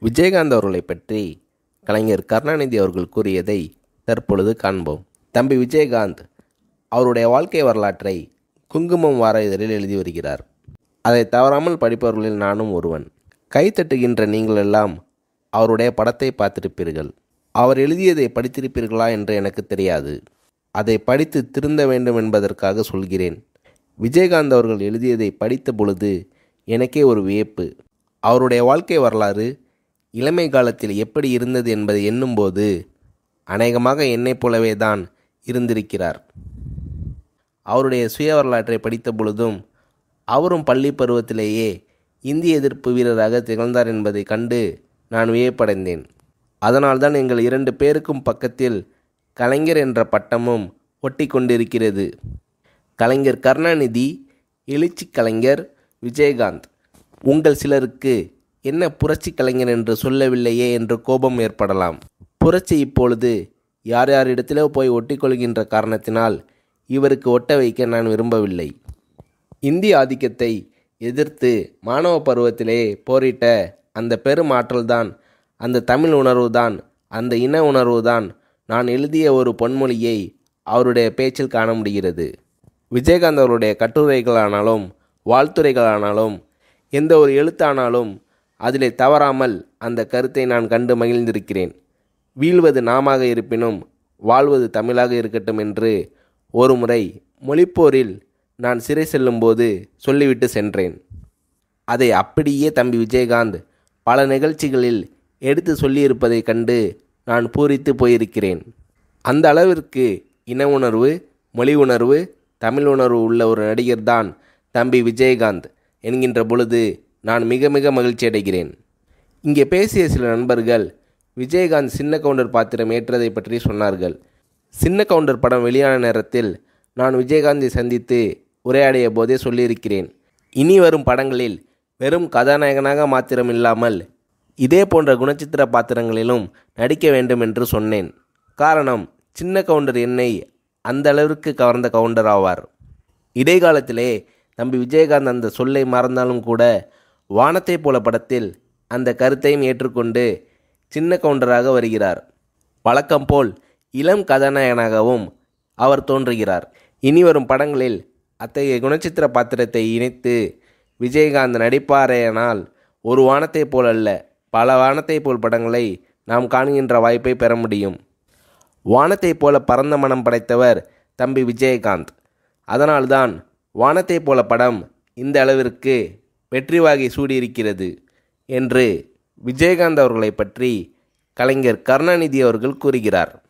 விஜயகாந்த் அவர்களை பற்றி கலைஞர் கருணாநிதி அவர்கள் கூறியதை தற்பொழுது காண்போம். தம்பி விஜயகாந்த் அவருடைய வாழ்க்கை வரலாற்றை குங்குமம் வார இதழில் எழுதி வருகிறார். அதை தவறாமல் படிப்பவர்களில் நானும் ஒருவன். கைத்தட்டுகின்ற நீங்கள் எல்லாம் அவருடைய படத்தை பார்த்திருப்பீர்கள். அவர் எழுதியதை படித்திருப்பீர்களா என்று எனக்கு தெரியாது. அதை படித்து திருந்த வேண்டும் என்பதற்காக சொல்கிறேன். விஜயகாந்த் அவர்கள் எழுதியதை படித்த பொழுது எனக்கே ஒரு வியப்பு. அவருடைய வாழ்க்கை வரலாறு இளமை காலத்தில் எப்படி இருந்தது என்பதை எண்ணும்போது அநேகமாக என்னைப் போலவே தான் இருந்திருக்கிறார். அவருடைய சுய வரலாற்றை படித்த பொழுதும் அவரும் பள்ளி பருவத்திலேயே இந்திய எதிர்ப்பு வீரராக திகழ்ந்தார் என்பதை கண்டு நான் வியப்படைந்தேன். அதனால்தான் எங்கள் 2 பேருக்கும் பக்கத்தில் கலைஞர் என்ற பட்டமும் ஒட்டி கொண்டிருக்கிறது. கலைஞர் கருணாநிதி, எழுச்சி கலைஞர் விஜயகாந்த். உங்கள் சிலருக்கு என்ன புரட்சி கலைஞர் என்று சொல்லவில்லையே என்று கோபம் ஏற்படலாம். புரட்சி இப்பொழுது யார் யாரிடத்திலோ போய் ஒட்டிக்கொள்கின்ற காரணத்தினால் இவருக்கு ஒட்ட வைக்க நான் விரும்பவில்லை. இந்திய ஆதிக்கத்தை எதிர்த்து மாணவ பருவத்திலே போரிட்ட அந்த பெரும் ஆற்றல்தான், அந்த தமிழ் உணர்வுதான், அந்த இன உணர்வுதான் நான் எழுதிய ஒரு பொன்மொழியை அவருடைய பேச்சில் காண முடிகிறது. விஜயகாந்த் அவருடைய கட்டுரைகளானாலும் வாழ்த்துரைகளானாலும் எந்த ஒரு எழுத்தானாலும் அதிலே தவறாமல் அந்த கருத்தை நான் கண்டு மகிழ்ந்திருக்கிறேன். வீழ்வது நாமாக இருப்பினும் வாழ்வது தமிழாக இருக்கட்டும் என்று ஒரு முறை மொழிப்போரில் நான் சிறை செல்லும்போது சொல்லிவிட்டு சென்றேன். அதை அப்படியே தம்பி விஜயகாந்த் பல நிகழ்ச்சிகளில் எடுத்து சொல்லியிருப்பதை கண்டு நான் பூரித்து போயிருக்கிறேன். அந்த அளவிற்கு இன உணர்வு, மொழி உணர்வு, தமிழ் உணர்வு உள்ள ஒரு நடிகர் தான் தம்பி விஜயகாந்த் என்கின்ற பொழுது நான் மிக மிக மகிழ்ச்சி அடைகிறேன். இங்கே பேசிய சில நண்பர்கள் விஜயகாந்த் சின்ன கவுண்டர் பாத்திரம் ஏற்றதை பற்றி சொன்னார்கள். சின்ன கவுண்டர் படம் வெளியான நேரத்தில் நான் விஜயகாந்தை சந்தித்து உரையாடிய போதே சொல்லியிருக்கிறேன். இனி வரும் படங்களில் வெறும் கதாநாயகனாக மாத்திரம் இல்லாமல் இதே போன்ற குணச்சித்திர பாத்திரங்களிலும் நடிக்க வேண்டும் என்று சொன்னேன். காரணம், சின்ன கவுண்டர் என்னை அந்த அளவிற்கு கவர்ந்த கவுண்டர் ஆவார். இடைக்காலத்திலே தம்பி விஜயகாந்த் அந்த சொல்லை மறந்தாலும் கூட வானத்தை போல படத்தில் அந்த கருத்தையும் ஏற்றுக்கொண்டு சின்ன கவுண்டராக வருகிறார். வழக்கம் போல் இளம் கதாநாயகனாகவும் அவர் தோன்றுகிறார். இனி வரும் படங்களில் அத்தகைய குணச்சித்திர பாத்திரத்தை இணைத்து விஜயகாந்த் நடிப்பாரேனால் ஒரு வானத்தை போல் அல்ல, பல வானத்தை போல் படங்களை நாம் காண்கின்ற வாய்ப்பை பெற முடியும். வானத்தை போல பரந்த மனம் படைத்தவர் தம்பி விஜயகாந்த். அதனால்தான் வானத்தை போல படம் இந்த அளவிற்கு வெற்றி வாகை சூடியிருக்கிறது என்று விஜயகாந்த் அவர்களை பற்றி கலைஞர் கருணாநிதி அவர்கள் கூறுகிறார்.